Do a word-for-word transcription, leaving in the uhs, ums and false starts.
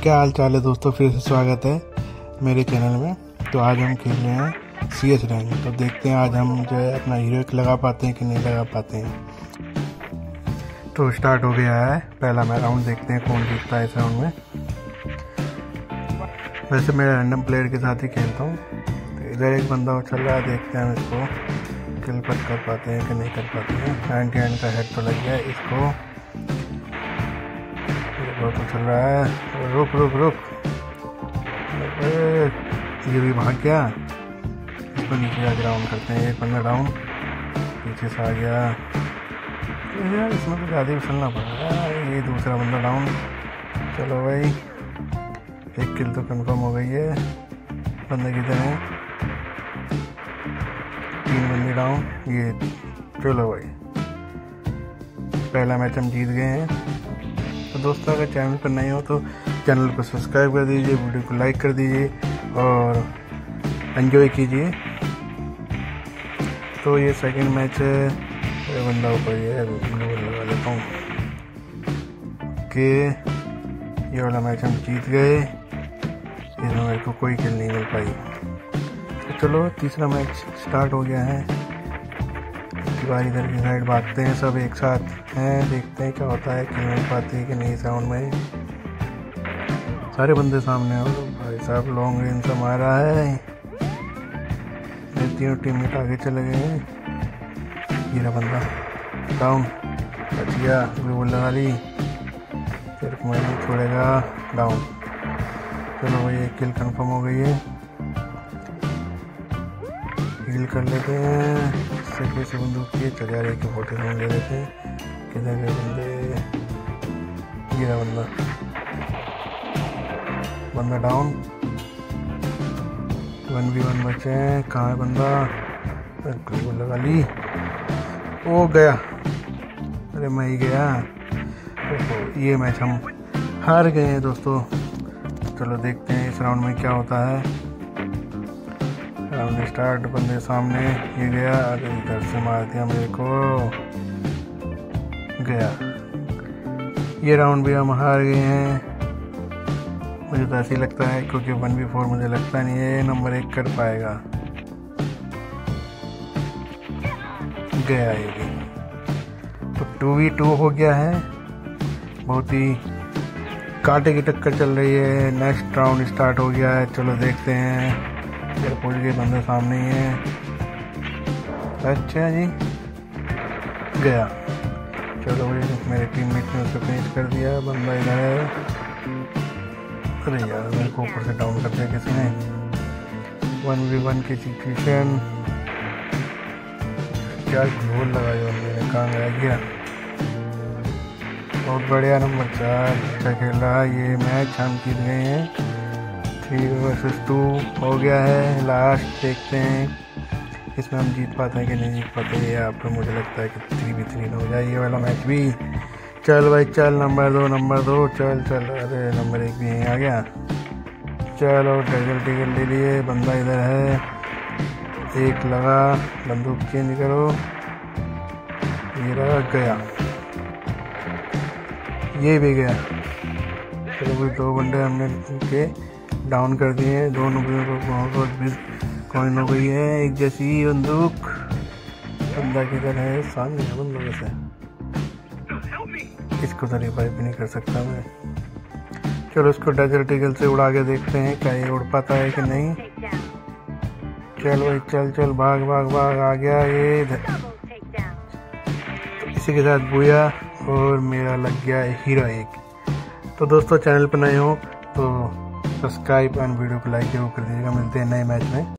क्या हाल चाल है दोस्तों, फिर से स्वागत है मेरे चैनल में। तो आज हम खेल रहे हैं सी एस रैंक। तो देखते हैं आज हम जो है अपना हीरो लगा पाते हैं कि नहीं लगा पाते हैं। तो स्टार्ट हो गया है पहला मैं राउंड, देखते हैं कौन जीतता है इस राउंड में। वैसे मैं रैंडम प्लेयर के साथ ही खेलता हूँ। तो इधर एक बंदा चल रहा है, देखते हैं हम इसको किल पर कर पाते हैं कि नहीं कर पाते हैं। नाइनटी नाइन का हेड तो लग गया इसको, वो तो चल रहा है। रुक रुक रुक, ये भी भाग गया। इसको नीचे जाके डाउन करते हैं। एक बंदा डाउन, पीछे से आ गया यार, इसमें तो ज़्यादा फिसलना पड़ रहा है। ये दूसरा बंदा डाउन। चलो भाई, एक किल तो कंफर्म हो गई है। बंदे किधर हैं? तीन बंदे डाउन। ये चलो भाई, पहला मैच हम जीत गए हैं। तो दोस्तों अगर चैनल पर नहीं हो तो चैनल को सब्सक्राइब कर दीजिए, वीडियो को लाइक कर दीजिए और एंजॉय कीजिए। तो ये सेकंड मैच है, बंदा ऊपर ये लगा लेता हूँ कि ये वाला मैच हम जीत गए। इसमें मेरे को कोई किल नहीं मिल पाई। तो चलो तीसरा मैच स्टार्ट हो गया है। बारी इधर की साइड भागते हैं, सब एक साथ हैं। देखते हैं क्या होता है, किल मिल पाती है कि नहीं। साउंड में सारे बंदे सामने हो भाई साहब, लॉन्ग रेंज से मारा है। मेरे तीनों टीममेट आगे चले गए हैं। ये बंदा डाउन, बच गया। ग्लूबल लगा ली, फिर मैं नहीं छोड़ेगा। डाउन। चलो भाई, एक किल कंफर्म हो गई है। किल कर लेते हैं। से से बंदूक किए चल जा रहे के फोटे साउंड ले लेते हैं। किधर गए बंदे? ये रहा बंदा, बंदा डाउन। वन वी वन बचे हैं। कहाँ है बंदा? ग्लूबल लगा ली। ओ गया, अरे मैं ही गया। तो ये मैच हम हार गए हैं दोस्तों। चलो देखते हैं इस राउंड में क्या होता है। राउंड स्टार्ट, बंदे सामने। ये गया, अरे इधर से मार दिया मेरे को, गया। ये राउंड भी हम हार गए हैं। मुझे तो ऐसे ही लगता है, क्योंकि वन वी फोर मुझे लगता नहीं है नंबर एक कर पाएगा। गया ये भी। तो टू वी टू हो गया है। बहुत ही कांटे की टक्कर चल रही है। नेक्स्ट राउंड स्टार्ट हो गया है। चलो देखते हैं। फिर पहुंच गए, बंदे सामने ही हैं। अच्छा जी, गया। चलो भाई, मेरे टीममेट ने उसको फिनिश कर दिया। बंदा इधर है। अरे यार, मेरे को ऊपर से डाउन कर दिया किसी ने। वन वी वन की सिचुएशन। क्या गोल लगाया मैंने, कहाँ गया? गया। बहुत बढ़िया, नंबर चार अच्छा खेल रहा है। ये मैच हम जीत गए हैं। थ्री वर्सेस टू हो गया है। लास्ट देखते हैं इसमें हम जीत पाते हैं कि नहीं जीत पाते। ये आपको मुझे लगता है कि थ्री भी थ्री हो जाए ये वाला मैच भी। चल भाई चल, नंबर दो नंबर दो चल चल। अरे नंबर एक भी यहीं आ गया। चलो टाइगर टिकट ले लिए। बंदा इधर है, एक लगा। बंदूक चेंज करो। ये रहा, गया। ये भी गया। चलो भाई, दो बंदे हमने उनके डाउन कर दिए। दो नंबरों को बहुत भी कॉइन हो गई है। एक जैसी बंदूक। बंदा किधर है? सामने है बंदूक से। इसको तो रिवाइव भी नहीं कर सकता मैं। चलो इसको डेजर्ट ईगल से उड़ा के देखते हैं क्या ये उड़ पाता है कि नहीं। चल भाई चल चल, भाग भाग भाग। आ गया ये। तो इसी के साथ बुया और मेरा लग गया हीरो एक। तो दोस्तों चैनल पर नए हो तो सब्सक्राइब एंड वीडियो को लाइक जरूर कर दीजिएगा। मिलते हैं नए मैच में।